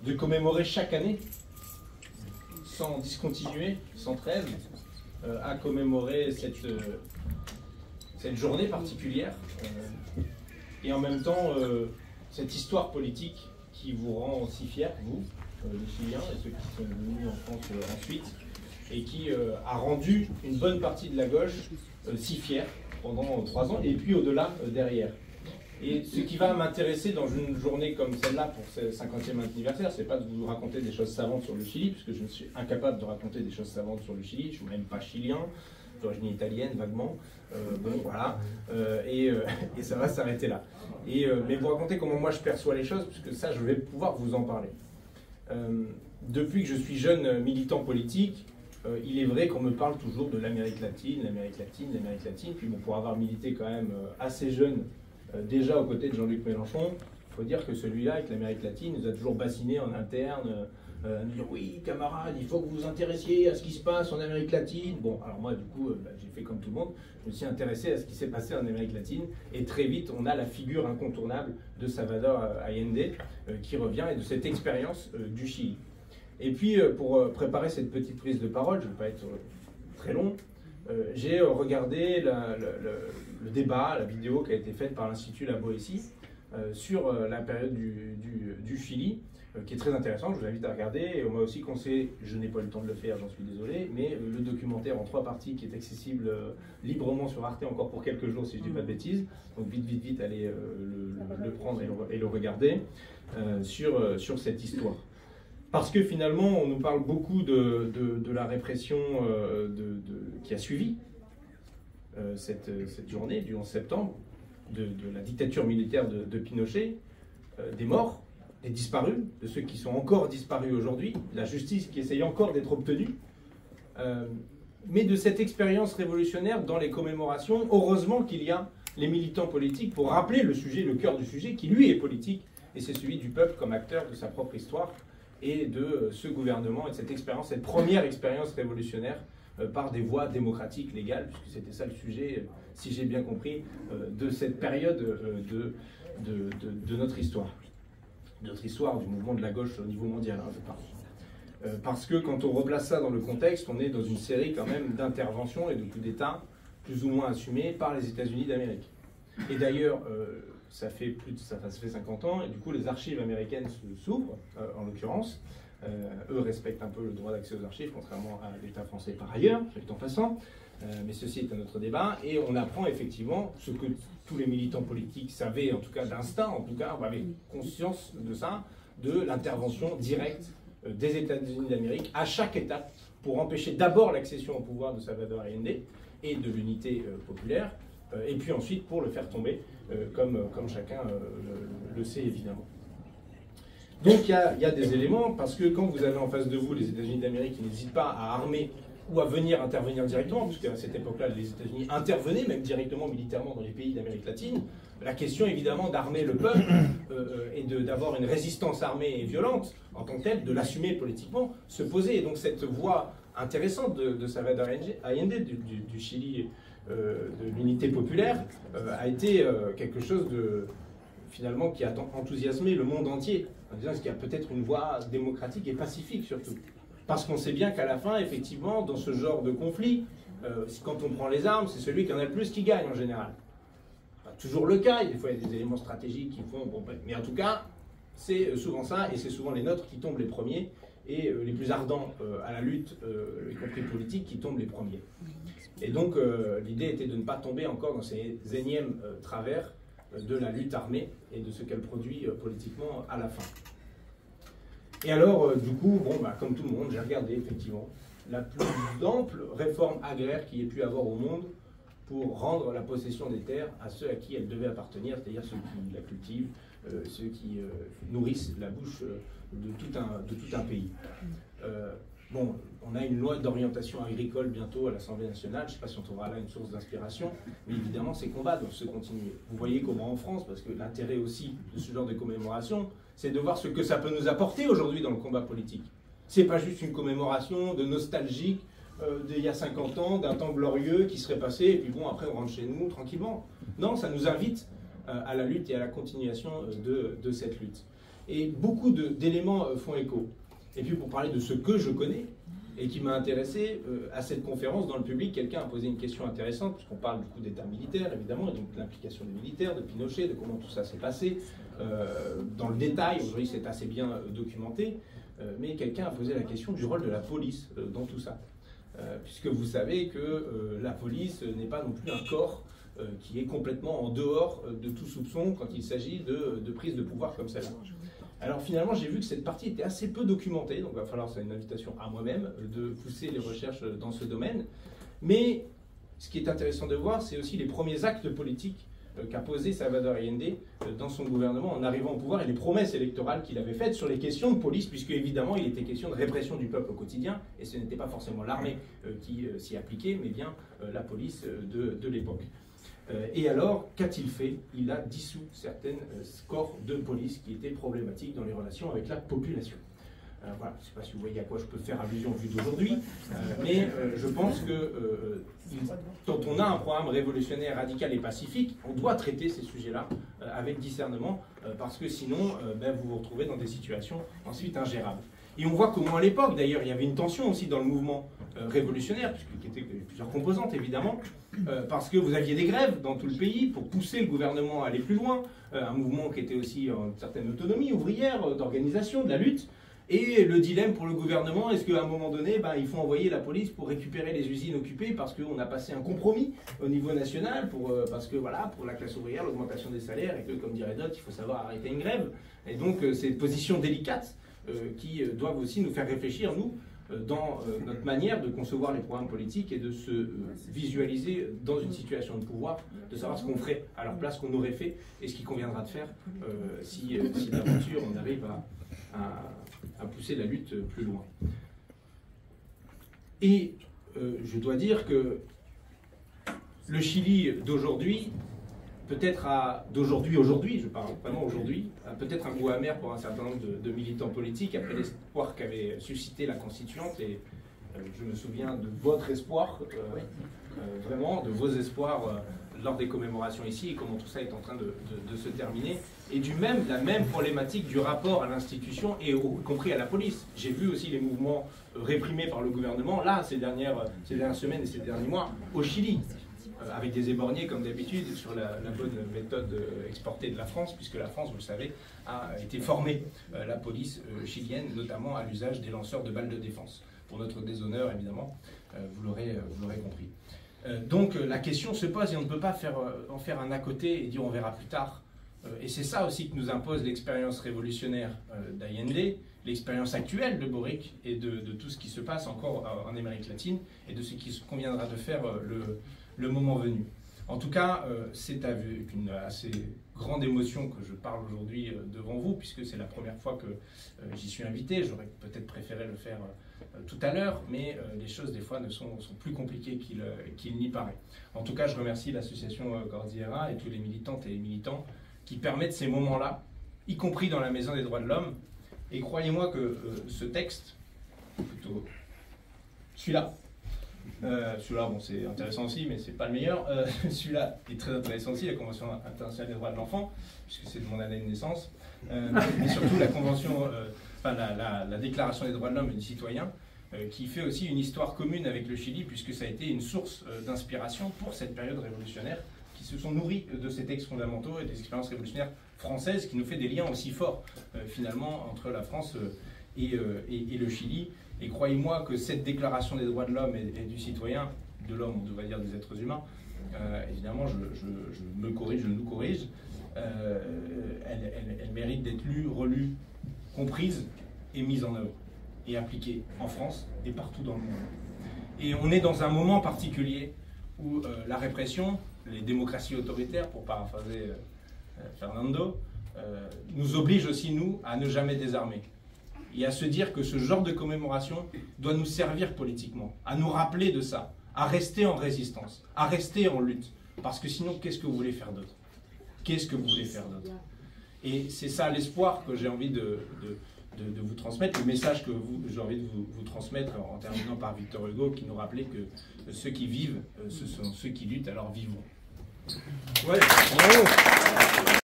de commémorer chaque année, sans discontinuer, sans trêve, à commémorer cette journée particulière, et en même temps cette histoire politique qui vous rend si fiers, vous, les Chiliens, et ceux qui sont venus en France ensuite, et qui a rendu une bonne partie de la gauche si fière pendant 3 ans, et puis au-delà derrière. Et ce qui va m'intéresser dans une journée comme celle-là pour ce 50e anniversaire, c'est pas de vous raconter des choses savantes sur le Chili, puisque je suis incapable de raconter des choses savantes sur le Chili, je ne suis même pas chilien, d'origine italienne vaguement, bon voilà, et ça va s'arrêter là. Mais vous raconter comment moi je perçois les choses, puisque ça je vais pouvoir vous en parler. Depuis que je suis jeune militant politique, il est vrai qu'on me parle toujours de l'Amérique latine, l'Amérique latine, l'Amérique latine, puis bon, pour avoir milité quand même assez jeune, déjà aux côtés de Jean-Luc Mélenchon, il faut dire que celui-là, avec l'Amérique latine, nous a toujours bassiné en interne, à nous dire « Oui, camarades, il faut que vous vous intéressiez à ce qui se passe en Amérique latine ». Bon, alors moi, du coup, j'ai fait comme tout le monde, je me suis intéressé à ce qui s'est passé en Amérique latine, et très vite, on a la figure incontournable de Salvador Allende qui revient, et de cette expérience du Chili. Et puis, pour préparer cette petite prise de parole, je ne vais pas être très long, j'ai regardé le débat, la vidéo qui a été faite par l'Institut La Boétie sur la période du Chili, qui est très intéressante, je vous invite à regarder. Et on m'a aussi conseillé, je n'ai pas eu le temps de le faire, j'en suis désolé, mais le documentaire en 3 parties qui est accessible librement sur Arte encore pour quelques jours, si je ne dis pas de bêtises. Donc vite, allez le prendre et le regarder sur cette histoire. Parce que finalement, on nous parle beaucoup de la répression qui a suivi cette journée du 11 septembre, de la dictature militaire de Pinochet, des morts, des disparus, de ceux qui sont encore disparus aujourd'hui, de la justice qui essaye encore d'être obtenue, mais de cette expérience révolutionnaire dans les commémorations. Heureusement qu'il y a les militants politiques pour rappeler le sujet, le cœur du sujet, qui lui est politique, et c'est celui du peuple comme acteur de sa propre histoire, et de ce gouvernement et de cette expérience, cette première expérience révolutionnaire par des voies démocratiques, légales, puisque c'était ça le sujet, si j'ai bien compris, de cette période de notre histoire. De notre histoire, du mouvement de la gauche au niveau mondial, hein, je parle. Parce que quand on replace ça dans le contexte, on est dans une série quand même d'interventions et de coups d'État plus ou moins assumés par les États-Unis d'Amérique. Et d'ailleurs, ça fait 50 ans, et du coup les archives américaines s'ouvrent, en l'occurrence. Eux respectent un peu le droit d'accès aux archives, contrairement à l'État français par ailleurs, en passant. Mais ceci est un autre débat, et on apprend effectivement ce que tous les militants politiques savaient, en tout cas d'instinct, en tout cas, avaient conscience de ça, de l'intervention directe des États-Unis d'Amérique à chaque étape pour empêcher d'abord l'accession au pouvoir de Salvador Allende et de l'unité populaire, et puis ensuite pour le faire tomber, comme chacun le sait évidemment. Donc il y a des éléments, parce que quand vous avez en face de vous les États-Unis d'Amérique qui n'hésitent pas à armer ou à venir intervenir directement, puisque à cette époque-là, les États-Unis intervenaient même directement militairement dans les pays d'Amérique latine, la question évidemment d'armer le peuple et d'avoir une résistance armée et violente en tant que telle, de l'assumer politiquement, se posait. Et donc cette voie intéressante de Salvador Allende, du Chili, de l'unité populaire, a été quelque chose finalement qui a enthousiasmé le monde entier, en disant qu'il y a peut-être une voie démocratique et pacifique surtout. Parce qu'on sait bien qu'à la fin, effectivement, dans ce genre de conflit, quand on prend les armes, c'est celui qui en a le plus qui gagne en général. Pas toujours le cas, des fois il y a des éléments stratégiques qui font... Bon, mais en tout cas, c'est souvent ça, et c'est souvent les nôtres qui tombent les premiers, et les plus ardents à la lutte, y compris politique, qui tombent les premiers. Et donc l'idée était de ne pas tomber encore dans ces énièmes travers de la lutte armée et de ce qu'elle produit politiquement à la fin. Et alors, du coup, bon, comme tout le monde, j'ai regardé effectivement la plus ample réforme agraire qu'il y ait pu avoir au monde pour rendre la possession des terres à ceux à qui elles devaient appartenir, c'est-à-dire ceux qui la cultivent, ceux qui nourrissent la bouche de tout un pays. Bon, on a une loi d'orientation agricole bientôt à l'Assemblée nationale, je ne sais pas si on trouvera là une source d'inspiration, mais évidemment ces combats doivent se continuer. Vous voyez comment en France, parce que l'intérêt aussi de ce genre de commémoration, c'est de voir ce que ça peut nous apporter aujourd'hui dans le combat politique. C'est pas juste une commémoration de nostalgique d'il y a 50 ans, d'un temps glorieux qui serait passé, et puis bon, après on rentre chez nous tranquillement. Non, ça nous invite à la lutte et à la continuation de cette lutte. Et beaucoup d'éléments font écho. Et puis pour parler de ce que je connais, et qui m'a intéressé, à cette conférence, dans le public, quelqu'un a posé une question intéressante, puisqu'on parle du coup d'État militaire, évidemment, et donc de l'implication des militaires, de Pinochet, de comment tout ça s'est passé, dans le détail. Aujourd'hui, c'est assez bien documenté, mais quelqu'un a posé la question du rôle de la police dans tout ça. Puisque vous savez que la police n'est pas non plus un corps qui est complètement en dehors de tout soupçon quand il s'agit de prise de pouvoir comme celle-là. Alors finalement, j'ai vu que cette partie était assez peu documentée, donc il va falloir, c'est une invitation à moi-même, de pousser les recherches dans ce domaine. Mais ce qui est intéressant de voir, c'est aussi les premiers actes politiques qu'a posé Salvador Allende dans son gouvernement en arrivant au pouvoir et les promesses électorales qu'il avait faites sur les questions de police, puisque évidemment il était question de répression du peuple au quotidien, et ce n'était pas forcément l'armée qui s'y appliquait, mais bien la police de l'époque. Et alors, qu'a-t-il fait? Il a dissous certains corps de police qui étaient problématiques dans les relations avec la population. Voilà, je ne sais pas si vous voyez à quoi je peux faire allusion vu d'aujourd'hui, mais je pense que quand on a un programme révolutionnaire, radical et pacifique, on doit traiter ces sujets-là avec discernement, parce que sinon, vous vous retrouvez dans des situations ensuite ingérables. Et on voit comment à l'époque, d'ailleurs, il y avait une tension aussi dans le mouvement révolutionnaire, puisqu'il y avait plusieurs composantes évidemment, parce que vous aviez des grèves dans tout le pays pour pousser le gouvernement à aller plus loin, un mouvement qui était aussi en certaine autonomie ouvrière, d'organisation, de la lutte, et le dilemme pour le gouvernement, est-ce qu'à un moment donné, il faut envoyer la police pour récupérer les usines occupées parce qu'on a passé un compromis au niveau national, parce que voilà, pour la classe ouvrière, l'augmentation des salaires, et que comme dirait d'autres, il faut savoir arrêter une grève. Et donc ces positions délicates qui doivent aussi nous faire réfléchir, nous, dans notre manière de concevoir les programmes politiques et de se visualiser dans une situation de pouvoir, de savoir ce qu'on ferait à leur place, qu'on aurait fait, et ce qu'il conviendra de faire si d'aventure on arrive à pousser la lutte plus loin. Et je dois dire que le Chili d'aujourd'hui, peut-être d'aujourd'hui, je parle vraiment aujourd'hui, a peut-être un goût amer pour un certain nombre de militants politiques après l'espoir qu'avait suscité la Constituante. Et je me souviens de votre espoir, vraiment, de vos espoirs lors des commémorations ici, et comment tout ça est en train de se terminer. Et la même problématique du rapport à l'institution, et y compris à la police. J'ai vu aussi les mouvements réprimés par le gouvernement, là, ces dernières semaines et ces derniers mois, au Chili. Avec des éborgnés comme d'habitude sur la bonne méthode exportée de la France, puisque la France, vous le savez, a été formée, la police chilienne, notamment à l'usage des lanceurs de balles de défense. Pour notre déshonneur, évidemment, vous l'aurez compris. Donc la question se pose et on ne peut pas en faire un à côté et dire on verra plus tard. Et c'est ça aussi que nous impose l'expérience révolutionnaire d'Allende, l'expérience actuelle de Boric et de tout ce qui se passe encore en Amérique latine et de ce qui conviendra de faire le moment venu. En tout cas, c'est avec une assez grande émotion que je parle aujourd'hui devant vous, puisque c'est la première fois que j'y suis invité. J'aurais peut-être préféré le faire tout à l'heure, mais les choses des fois sont plus compliquées qu'il n'y paraît. En tout cas, je remercie l'association Cordillera et tous les militantes et les militants qui permettent ces moments-là, y compris dans la Maison des droits de l'homme. Et croyez-moi que ce texte, plutôt celui-là, bon, c'est intéressant aussi, mais c'est pas le meilleur. Celui-là est très intéressant aussi, la Convention internationale des droits de l'enfant, puisque c'est de mon année de naissance, mais surtout la Convention, la Déclaration des droits de l'homme et du citoyen, qui fait aussi une histoire commune avec le Chili, puisque ça a été une source d'inspiration pour cette période révolutionnaire, qui se sont nourris de ces textes fondamentaux et des expériences révolutionnaires françaises, qui nous fait des liens aussi forts, finalement, entre la France et le Chili. Et croyez-moi que cette déclaration des droits de l'homme et du citoyen, de l'homme, on devrait dire des êtres humains, évidemment, je nous corrige, elle mérite d'être lue, relue, comprise et mise en œuvre, et appliquée en France et partout dans le monde. Et on est dans un moment particulier où la répression, les démocraties autoritaires, pour paraphraser Fernando, nous obligent aussi, nous, à ne jamais désarmer. Et à se dire que ce genre de commémoration doit nous servir politiquement, à nous rappeler de ça, à rester en résistance, à rester en lutte. Parce que sinon, qu'est-ce que vous voulez faire d'autre? Qu'est-ce que vous voulez faire d'autre? Et c'est ça l'espoir que j'ai envie de vous transmettre, le message que j'ai envie de vous transmettre en terminant par Victor Hugo, qui nous rappelait que ceux qui vivent, ce sont ceux qui luttent, alors vivons. Ouais.